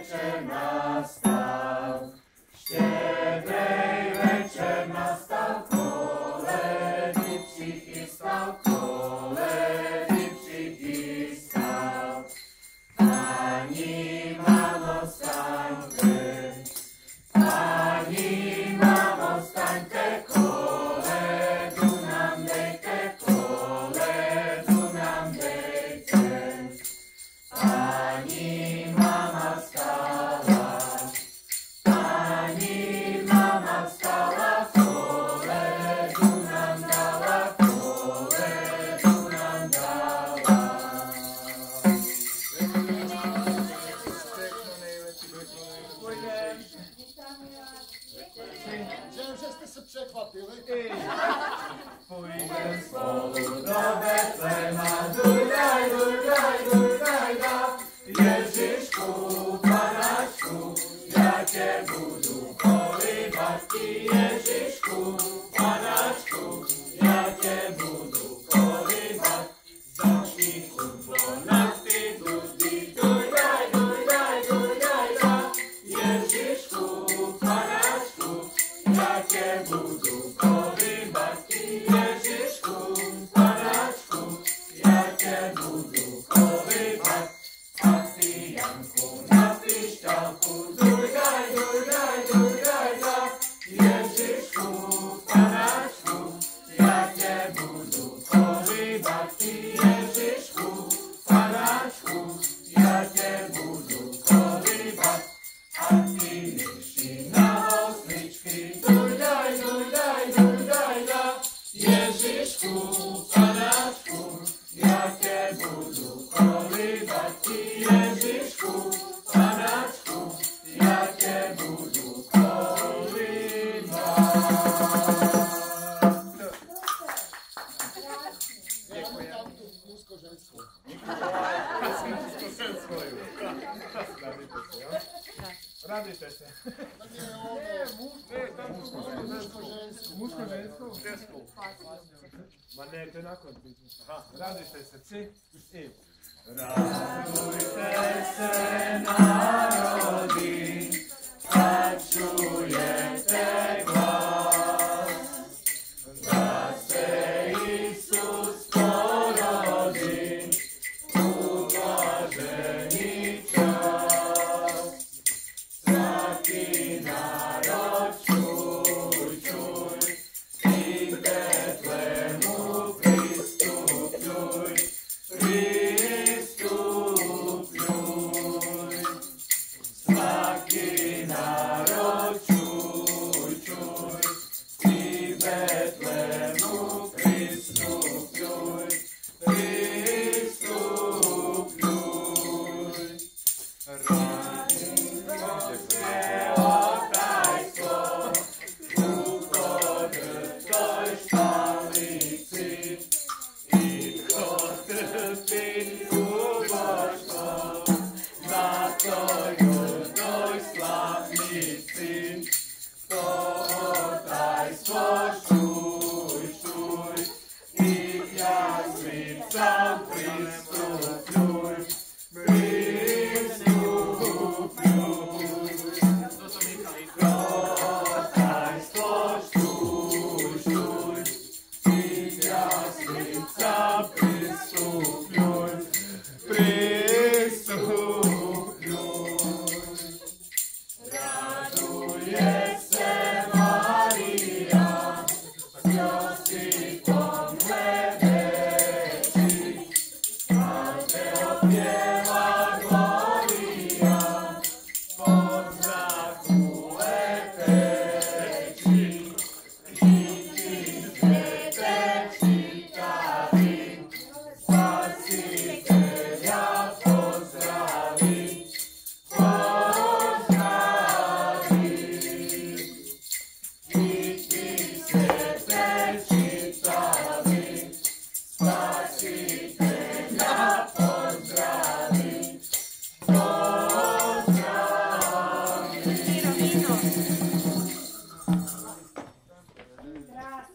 večer nastal, štedrej večer nastal, koledy přichystal, koledy přichystal. Pani mamo staňte, pani mamo staňte, koledu nám dejte, koledu nám dejte. Pani mama vstala, koledu nám dala, koledu nám dala. Že jste se překvapili? Půjdem spolu do Betlema, durdaj, durdaj, durdaj, da. Ježišku, Panáčku, já tě budu kolíbat. Ježišku, Panáčku, já tě budu kolíbat. Za šíchu nafty, duzdy, durdaj, durdaj, durdaj, da. Ježišku, Panáčku, já tě budu kolíbat. Ježišku, Panáčku, já tě budu kolíbat. A ty, Janku, na pišťalku, durdaj, durdaj, durdaj, da. Ježišku, Panáčku, já tě budu kolíbat. Ježišku, Panáčku, já tě budu kolíbat. A ty myši na hosličky, durdaj, durdaj, durdaj, da. Ježišku, Panáčku, já tě budu kolíbat. Ježišku, Panáčku, já tě budu kolíbat. Děkuji. Tam tu mužsko-ženskou. Radíte se. Tak je mužsko-ženskou. Ma ne, to je na konci. Radíte se, 3 i. Radujte se, národy, ať čujete hlas. Zase Isus porodí, ublažený čas. Svatý národ, čuj, čuj, i k Betlemu přistupuj, přistupuj. Svatý národ, čuj, čuj, i k Betlemu přistupuj, přistupuj. See